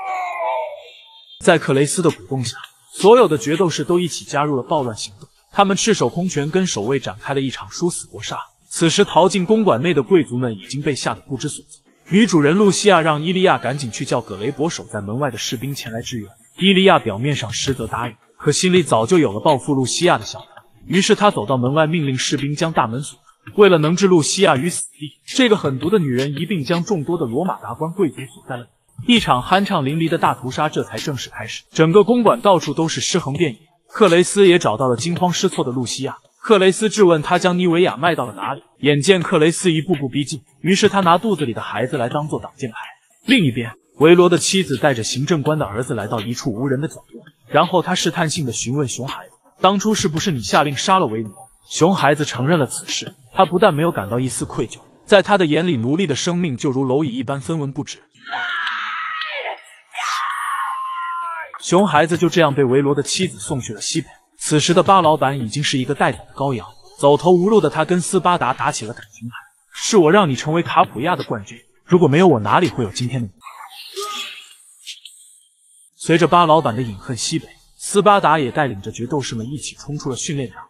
在克雷斯的鼓动下，所有的决斗士都一起加入了暴乱行动。他们赤手空拳跟守卫展开了一场殊死搏杀。此时逃进公馆内的贵族们已经被吓得不知所措。女主人露西亚让伊利亚赶紧去叫葛雷伯守在门外的士兵前来支援。伊利亚表面上实则答应，可心里早就有了报复露西亚的想法。于是他走到门外，命令士兵将大门锁。为了能置露西亚于死地，这个狠毒的女人一并将众多的罗马达官贵族锁在了里面。一场酣畅淋漓的大屠杀这才正式开始。整个公馆到处都是尸横遍野。克雷斯也找到了惊慌失措的露西亚。克雷斯质问他将妮维亚卖到了哪里。眼见克雷斯一步步逼近，于是他拿肚子里的孩子来当做挡箭牌。另一边，维罗的妻子带着行政官的儿子来到一处无人的角落，然后他试探性地询问熊孩子，当初是不是你下令杀了维罗？熊孩子承认了此事，他不但没有感到一丝愧疚，在他的眼里，奴隶的生命就如蝼蚁一般分文不值。熊孩子就这样被维罗的妻子送去了西北。此时的巴老板已经是一个待宰的羔羊，走投无路的他跟斯巴达打起了感情牌。是我让你成为卡普亚的冠军，如果没有我，哪里会有今天的你？随着巴老板的饮恨西北，斯巴达也带领着决斗士们一起冲出了训练场。